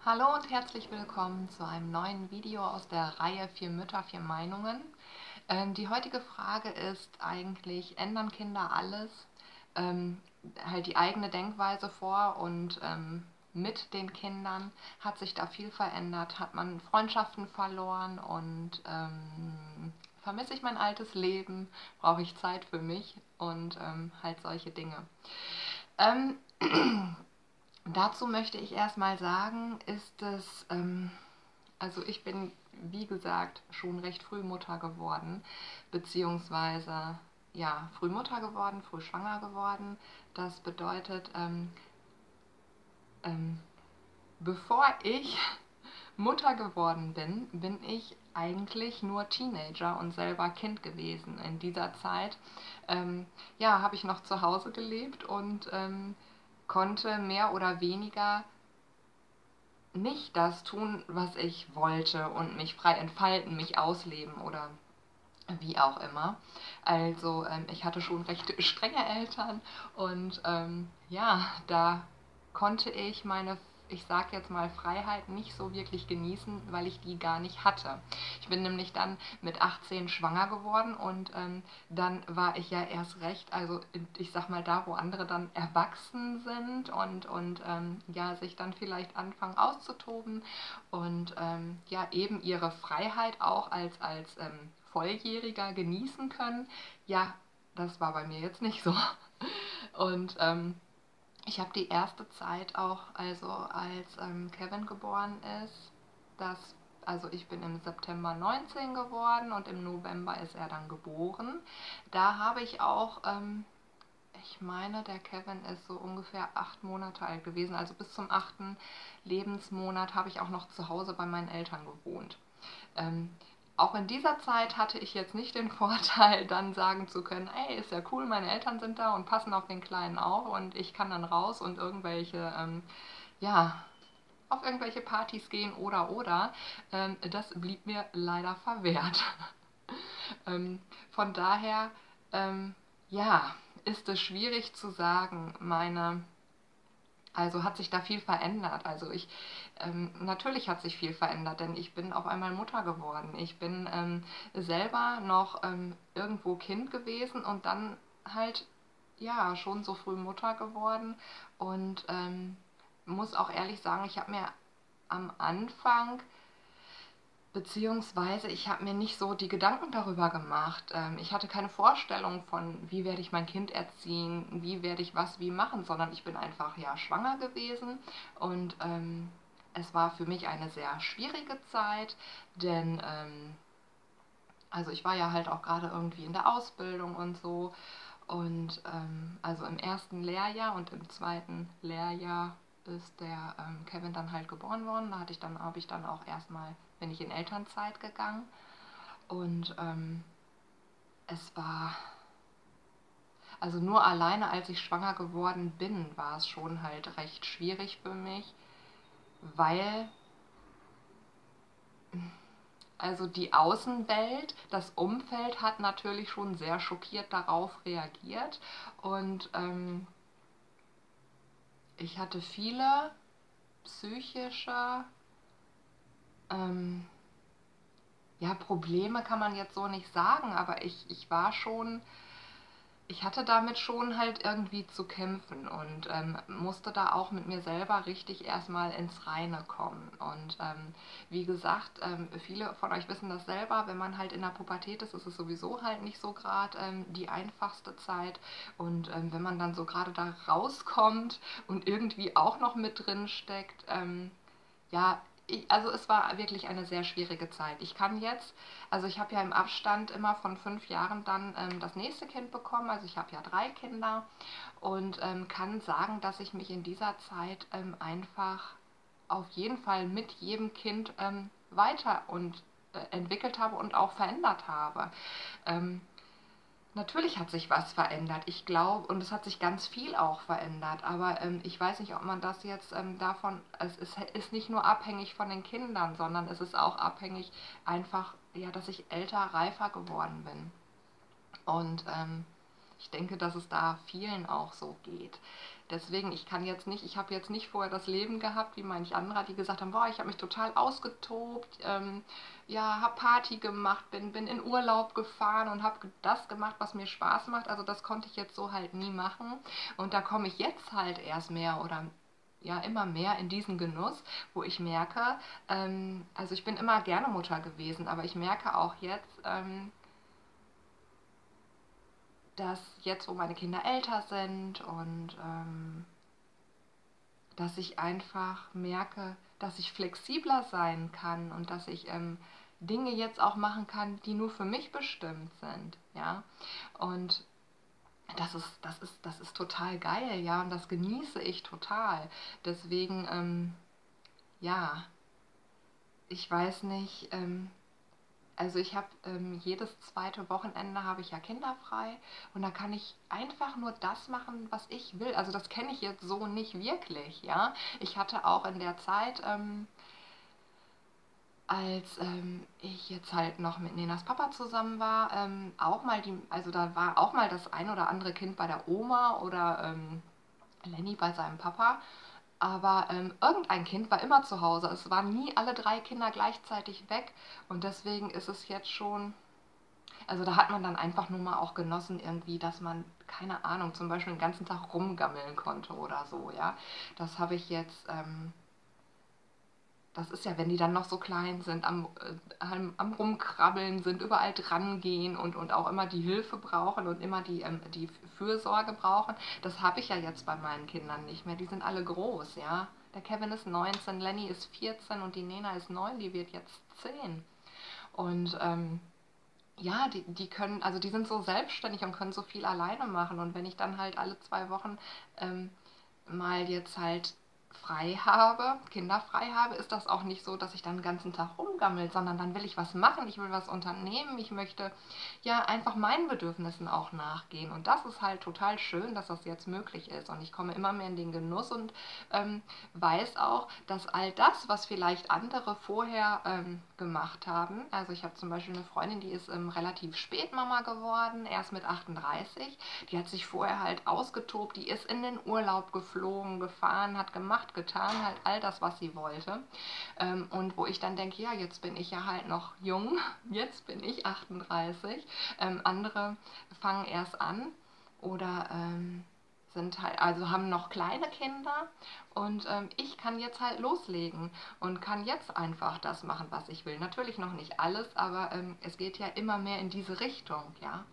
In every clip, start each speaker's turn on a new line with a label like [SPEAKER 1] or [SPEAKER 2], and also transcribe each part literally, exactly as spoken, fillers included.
[SPEAKER 1] Hallo und herzlich willkommen zu einem neuen Video aus der Reihe Vier Mütter, vier Meinungen. Ähm, die heutige Frage ist eigentlich, ändern Kinder alles? Ähm, halt die eigene Denkweise vor und ähm, mit den Kindern hat sich da viel verändert, hat man Freundschaften verloren und ähm, vermisse ich mein altes Leben, brauche ich Zeit für mich und ähm, halt solche Dinge. Ähm, Dazu möchte ich erstmal sagen, ist es, ähm, also ich bin, wie gesagt, schon recht früh Mutter geworden, beziehungsweise, ja, früh Mutter geworden, früh schwanger geworden. Das bedeutet, ähm, ähm, bevor ich Mutter geworden bin, bin ich eigentlich nur Teenager und selber Kind gewesen. In dieser Zeit, ähm, ja, habe ich noch zu Hause gelebt und ähm, konnte mehr oder weniger nicht das tun, was ich wollte und mich frei entfalten, mich ausleben oder wie auch immer. Also ähm, ich hatte schon recht strenge Eltern und ähm, ja, da konnte ich meine, ich sag jetzt mal, Freiheit nicht so wirklich genießen, weil ich die gar nicht hatte. Ich bin nämlich dann mit achtzehn schwanger geworden und ähm, dann war ich ja erst recht, also ich sag mal da, wo andere dann erwachsen sind und, und ähm, ja, sich dann vielleicht anfangen auszutoben und ähm, ja, eben ihre Freiheit auch als, als ähm, Volljähriger genießen können. Ja, das war bei mir jetzt nicht so. Und ähm, ich habe die erste Zeit auch, also als ähm, Kevin geboren ist, das, also ich bin im September neunzehn geworden und im November ist er dann geboren. Da habe ich auch, ähm, ich meine, der Kevin ist so ungefähr acht Monate alt gewesen, also bis zum achten Lebensmonat habe ich auch noch zu Hause bei meinen Eltern gewohnt. Ähm, auch in dieser Zeit hatte ich jetzt nicht den Vorteil, dann sagen zu können, ey, ist ja cool, meine Eltern sind da und passen auf den Kleinen auf und ich kann dann raus und irgendwelche, ähm, ja, auf irgendwelche Partys gehen oder oder. Ähm, das blieb mir leider verwehrt. ähm, von daher, ähm, ja, ist es schwierig zu sagen, meine also hat sich da viel verändert. Also ich, ähm, natürlich hat sich viel verändert, denn ich bin auf einmal Mutter geworden. Ich bin ähm, selber noch ähm, irgendwo Kind gewesen und dann halt, ja, schon so früh Mutter geworden. Und ähm, muss auch ehrlich sagen, ich habe mir am Anfang Beziehungsweise ich habe mir nicht so die Gedanken darüber gemacht. Ähm, ich hatte keine Vorstellung von, wie werde ich mein Kind erziehen, wie werde ich was wie machen, sondern ich bin einfach ja schwanger gewesen und ähm, es war für mich eine sehr schwierige Zeit, denn ähm, also ich war ja halt auch gerade irgendwie in der Ausbildung und so und ähm, also im ersten Lehrjahr und im zweiten Lehrjahr ist der ähm, Kevin dann halt geboren worden. Da hatte ich dann, habe ich dann auch erstmal, bin ich in Elternzeit gegangen. Und ähm, es war, also nur alleine als ich schwanger geworden bin, war es schon halt recht schwierig für mich, weil also die Außenwelt, das Umfeld hat natürlich schon sehr schockiert darauf reagiert. Und ähm, ich hatte viele psychische ähm, ja, Probleme kann man jetzt so nicht sagen, aber ich, ich war schon, ich hatte damit schon halt irgendwie zu kämpfen und ähm, musste da auch mit mir selber richtig erstmal ins Reine kommen. Und ähm, wie gesagt, ähm, viele von euch wissen das selber, wenn man halt in der Pubertät ist, ist es sowieso halt nicht so gerade ähm, die einfachste Zeit. Und ähm, wenn man dann so gerade da rauskommt und irgendwie auch noch mit drin steckt, ähm, ja, ich, also es war wirklich eine sehr schwierige Zeit. Ich kann jetzt, also ich habe ja im Abstand immer von fünf Jahren dann ähm, das nächste Kind bekommen, also ich habe ja drei Kinder und ähm, kann sagen, dass ich mich in dieser Zeit ähm, einfach auf jeden Fall mit jedem Kind ähm, weiter und äh, entwickelt habe und auch verändert habe. Ähm, Natürlich hat sich was verändert. Ich glaube, und es hat sich ganz viel auch verändert. Aber ähm, ich weiß nicht, ob man das jetzt ähm, davon, es ist, ist nicht nur abhängig von den Kindern, sondern es ist auch abhängig einfach, ja, dass ich älter, reifer geworden bin. Und ähm, ich denke, dass es da vielen auch so geht. Deswegen, ich kann jetzt nicht, ich habe jetzt nicht vorher das Leben gehabt, wie manch anderer, die gesagt haben, boah, ich habe mich total ausgetobt, ähm, ja, habe Party gemacht, bin, bin in Urlaub gefahren und habe das gemacht, was mir Spaß macht. Also das konnte ich jetzt so halt nie machen. Und da komme ich jetzt halt erst mehr oder ja immer mehr in diesen Genuss, wo ich merke, ähm, also ich bin immer gerne Mutter gewesen, aber ich merke auch jetzt, ähm, dass jetzt, wo meine Kinder älter sind und ähm, dass ich einfach merke, dass ich flexibler sein kann und dass ich ähm, Dinge jetzt auch machen kann, die nur für mich bestimmt sind, ja. Und das ist, das ist, das ist total geil, ja, und das genieße ich total. Deswegen, ähm, ja, ich weiß nicht, ähm, also ich habe ähm, jedes zweite Wochenende habe ich ja kinderfrei und da kann ich einfach nur das machen, was ich will. Also das kenne ich jetzt so nicht wirklich, ja. Ich hatte auch in der Zeit, ähm, als ähm, ich jetzt halt noch mit Nenas Papa zusammen war, ähm, auch mal die, also da war auch mal das ein oder andere Kind bei der Oma oder ähm, Lenny bei seinem Papa. Aber ähm, irgendein Kind war immer zu Hause. Es waren nie alle drei Kinder gleichzeitig weg. Und deswegen ist es jetzt schon, also da hat man dann einfach nur mal auch genossen irgendwie, dass man, keine Ahnung, zum Beispiel den ganzen Tag rumgammeln konnte oder so, ja. Das habe ich jetzt, ähm, das ist ja, wenn die dann noch so klein sind, am, äh, am, am Rumkrabbeln sind, überall dran gehen und, und auch immer die Hilfe brauchen und immer die, ähm, die Fürsorge brauchen. Das habe ich ja jetzt bei meinen Kindern nicht mehr. Die sind alle groß, ja. Der Kevin ist neunzehn, Lenny ist vierzehn und die Nena ist neun, die wird jetzt zehn. Und ähm, ja, die, die können, also die sind so selbstständig und können so viel alleine machen. Und wenn ich dann halt alle zwei Wochen ähm, mal jetzt halt frei habe, kinderfrei habe, ist das auch nicht so, dass ich dann den ganzen Tag rumgammel, sondern dann will ich was machen, ich will was unternehmen, ich möchte ja einfach meinen Bedürfnissen auch nachgehen. Und das ist halt total schön, dass das jetzt möglich ist. Und ich komme immer mehr in den Genuss und ähm, weiß auch, dass all das, was vielleicht andere vorher ähm, gemacht haben, also ich habe zum Beispiel eine Freundin, die ist ähm, relativ spät Mama geworden, erst mit achtunddreißig, die hat sich vorher halt ausgetobt, die ist in den Urlaub geflogen, gefahren, hat gemacht, getan, halt all das, was sie wollte. Ähm, und wo ich dann denke, ja, jetzt bin ich ja halt noch jung, jetzt bin ich achtunddreißig, ähm, andere fangen erst an oder ähm, sind halt, also haben noch kleine Kinder und ähm, ich kann jetzt halt loslegen und kann jetzt einfach das machen, was ich will. Natürlich noch nicht alles, aber ähm, es geht ja immer mehr in diese Richtung, ja.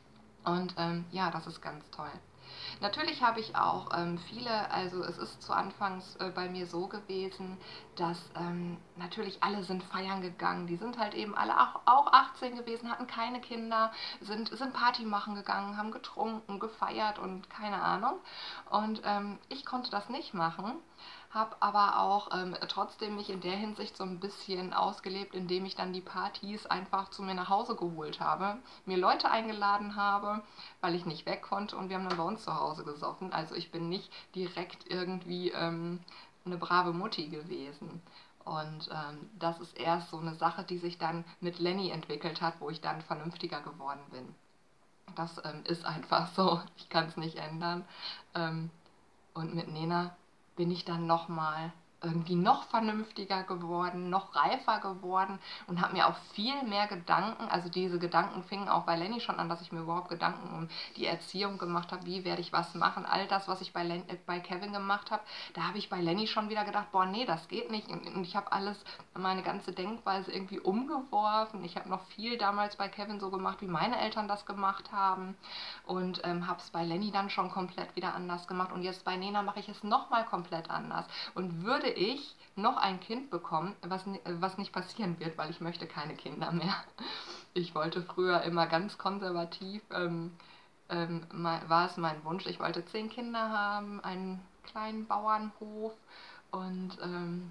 [SPEAKER 1] Und ähm, ja, das ist ganz toll. Natürlich habe ich auch ähm, viele, also es ist zu Anfangs äh, bei mir so gewesen, dass ähm, natürlich alle sind feiern gegangen. Die sind halt eben alle auch, auch achtzehn gewesen, hatten keine Kinder, sind, sind Party machen gegangen, haben getrunken, gefeiert und keine Ahnung. Und ähm, ich konnte das nicht machen, habe aber auch ähm, trotzdem mich in der Hinsicht so ein bisschen ausgelebt, indem ich dann die Partys einfach zu mir nach Hause geholt habe, mir Leute eingeladen habe, weil ich nicht weg konnte und wir haben dann bei uns zu Hause gesoffen. Also ich bin nicht direkt irgendwie ähm, eine brave Mutti gewesen. Und ähm, das ist erst so eine Sache, die sich dann mit Lenny entwickelt hat, wo ich dann vernünftiger geworden bin. Das ähm, ist einfach so, ich kann es nicht ändern. Ähm, und mit Nena bin ich dann nochmal irgendwie noch vernünftiger geworden, noch reifer geworden und habe mir auch viel mehr Gedanken, also diese Gedanken fingen auch bei Lenny schon an, dass ich mir überhaupt Gedanken um die Erziehung gemacht habe, wie werde ich was machen, all das, was ich bei, Len äh, bei Kevin gemacht habe, da habe ich bei Lenny schon wieder gedacht, boah, nee, das geht nicht und, und ich habe alles, meine ganze Denkweise irgendwie umgeworfen, ich habe noch viel damals bei Kevin so gemacht, wie meine Eltern das gemacht haben und ähm, habe es bei Lenny dann schon komplett wieder anders gemacht und jetzt bei Nena mache ich es nochmal komplett anders und würde ich noch ein Kind bekommen, was, was nicht passieren wird, weil ich möchte keine Kinder mehr. Ich wollte früher immer ganz konservativ, ähm, ähm, war es mein Wunsch, ich wollte zehn Kinder haben, einen kleinen Bauernhof und ähm,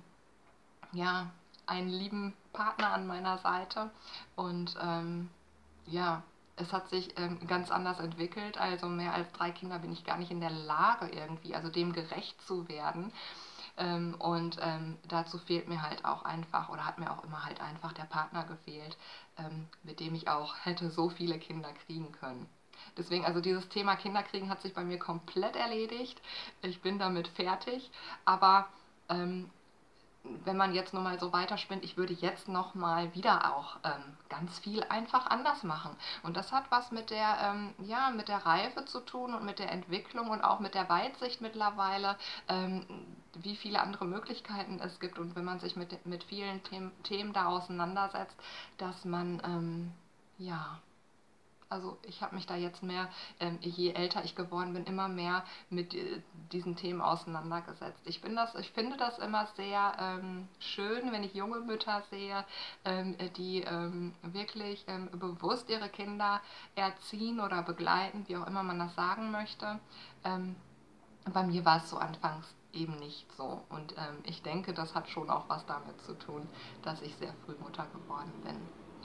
[SPEAKER 1] ja, einen lieben Partner an meiner Seite und ähm, ja, es hat sich ähm, ganz anders entwickelt, also mehr als drei Kinder bin ich gar nicht in der Lage irgendwie, also dem gerecht zu werden. Ähm, und ähm, dazu fehlt mir halt auch einfach, oder hat mir auch immer halt einfach der Partner gefehlt, ähm, mit dem ich auch hätte so viele Kinder kriegen können. Deswegen, also dieses Thema Kinderkriegen hat sich bei mir komplett erledigt. Ich bin damit fertig. Aber ähm, wenn man jetzt nur mal so weiterspinnt, ich würde jetzt noch mal wieder auch ähm, ganz viel einfach anders machen. Und das hat was mit der, ähm, ja, mit der Reife zu tun und mit der Entwicklung und auch mit der Weitsicht mittlerweile, ähm, wie viele andere Möglichkeiten es gibt. Und wenn man sich mit, mit vielen Themen, Themen da auseinandersetzt, dass man, ähm, ja, also ich habe mich da jetzt mehr, ähm, je älter ich geworden bin, immer mehr mit äh, diesen Themen auseinandergesetzt. Ich, bin das, ich finde das immer sehr ähm, schön, wenn ich junge Mütter sehe, ähm, die ähm, wirklich ähm, bewusst ihre Kinder erziehen oder begleiten, wie auch immer man das sagen möchte. Ähm, bei mir war es so anfangs eben nicht so. Und ähm, ich denke, das hat schon auch was damit zu tun, dass ich sehr früh Mutter geworden bin.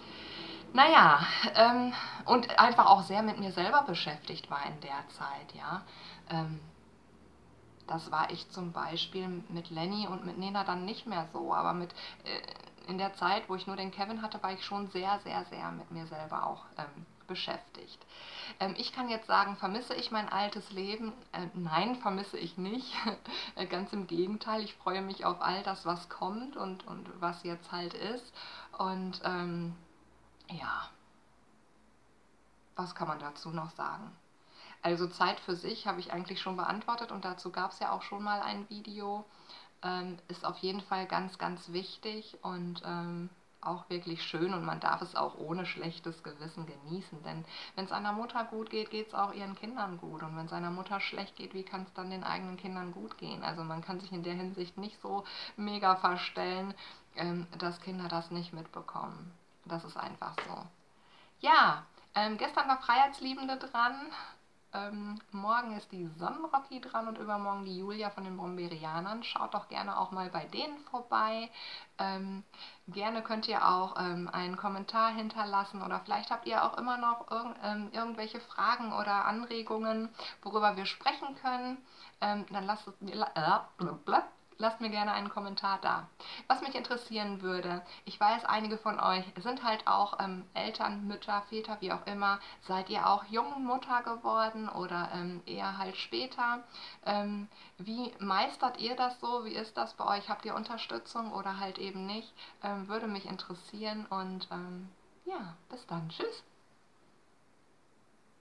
[SPEAKER 1] Naja, ähm, und einfach auch sehr mit mir selber beschäftigt war in der Zeit, ja. Ähm, das war ich zum Beispiel mit Lenny und mit Nena dann nicht mehr so, aber mit, äh, in der Zeit, wo ich nur den Kevin hatte, war ich schon sehr, sehr, sehr mit mir selber auch ähm, beschäftigt. Ähm, ich kann jetzt sagen, vermisse ich mein altes Leben? Äh, nein, vermisse ich nicht. Ganz im Gegenteil, ich freue mich auf all das, was kommt und, und was jetzt halt ist. Und ähm, ja, was kann man dazu noch sagen? Also Zeit für sich habe ich eigentlich schon beantwortet und dazu gab es ja auch schon mal ein Video. Ähm, ist auf jeden Fall ganz, ganz wichtig und ähm, auch wirklich schön und man darf es auch ohne schlechtes Gewissen genießen. Denn wenn es einer Mutter gut geht, geht es auch ihren Kindern gut. Und wenn es einer Mutter schlecht geht, wie kann es dann den eigenen Kindern gut gehen? Also man kann sich in der Hinsicht nicht so mega verstellen, ähm, dass Kinder das nicht mitbekommen. Das ist einfach so. Ja, ähm, gestern war Freiheitsliebende dran. Ähm, morgen ist die Sonnenrocky dran und übermorgen die Julia von den Brombeerianern. Schaut doch gerne auch mal bei denen vorbei. Ähm, gerne könnt ihr auch ähm, einen Kommentar hinterlassen oder vielleicht habt ihr auch immer noch irg ähm, irgendwelche Fragen oder Anregungen, worüber wir sprechen können. Ähm, dann lasst es mir... Äh, Lasst mir gerne einen Kommentar da. Was mich interessieren würde, ich weiß, einige von euch sind halt auch ähm, Eltern, Mütter, Väter, wie auch immer. Seid ihr auch jung Mutter geworden oder ähm, eher halt später? Ähm, wie meistert ihr das so? Wie ist das bei euch? Habt ihr Unterstützung oder halt eben nicht? Ähm, würde mich interessieren und ähm, ja, bis dann. Tschüss.